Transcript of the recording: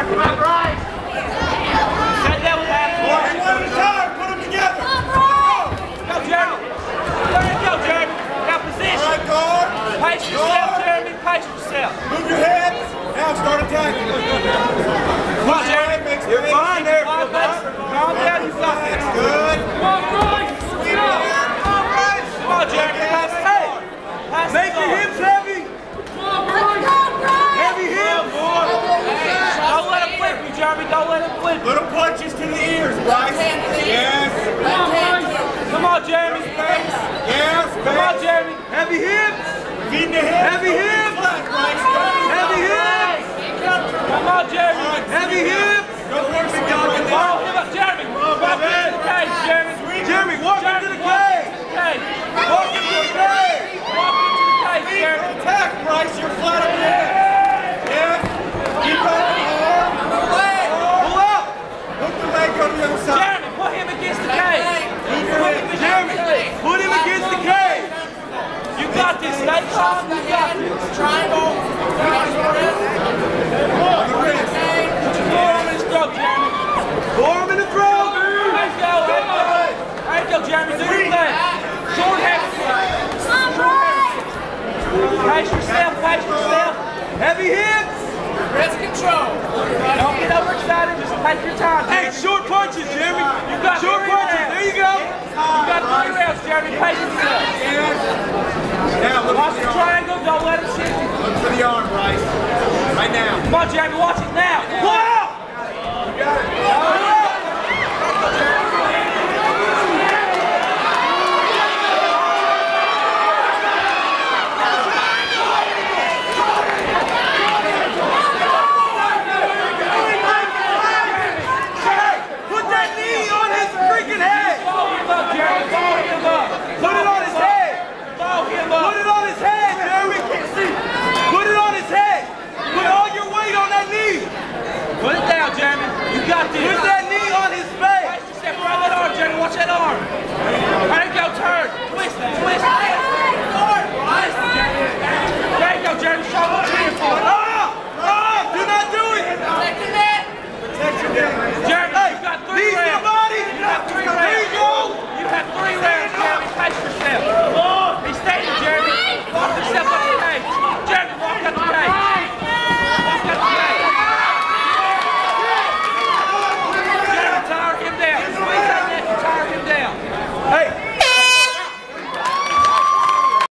Come on, Bryce. Set that one back. One at a time. Put them together. Go, Jeremy. There you go, Jeremy. Now position. All right, guard. Pace yourself, Jeremy. Pace yourself. Move your head. Now start attacking. Come on, Jeremy. You're fine there. Calm down. You got this. Good. Come on, Bryce. Come on, Jeremy. Pass it. Make your hips heavy. Heavy hips. Don't let him flip you, Jeremy. Don't let him flip you. Little punches to the ears, Bryce. Yes. Come on, Jeremy. Yes. Come on, Jeremy. Heavy hips. Feed the hips. Heavy hips. Heavy hips. Come on, Jeremy. Heavy hips. Go for it, Jeremy. Jeremy. Walk into the cage, Jeremy. Jeremy, walk into the cage. Walk into the cage. Walk into the cage, Jeremy. Attack, Bryce. You're flat on your head. Yes. Keep going. Arm. Pull up. Hook the leg on the other side. Jeremy, put him against the cage. Jeremy, put him against the cage. You got this. Stay calm. You got this. Triangle. On the wrist. Put your forearm in his throat, Jeremy. Forearm in the throat. There you go. There you go, Jeremy. Do your thing. Short heavy. Pace yourself. Pace yourself. Heavy hips. Wrist control. Don't get overexcited. Just take your time. Hey, short punches, Jeremy. You got Short 3 punches. rounds. There you go. You got 3 rounds, Jeremy. Pace yourself. Now, look Watch for the the arm. triangle. Don't let him shift you. Look for the arm, Bryce. Right now. Come on, Jeremy. Watch it now. Wow! You got it. Put that knee on his freaking head. Ball him up, Jeremy. Ball him up. Put it on his head. Ball him up. Put it on his head, Jeremy. Put it on his head. Put all your weight on that knee. Put it down, Jeremy. You got this. Put that knee on his face. Step around that arm, Jeremy. Watch that arm. There you go. Turn. Twist. Twist.